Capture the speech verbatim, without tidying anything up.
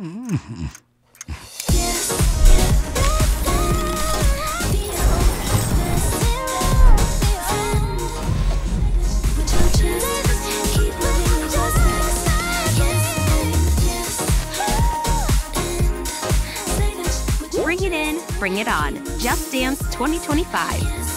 Bring it in, bring it on. Just Dance twenty twenty-five.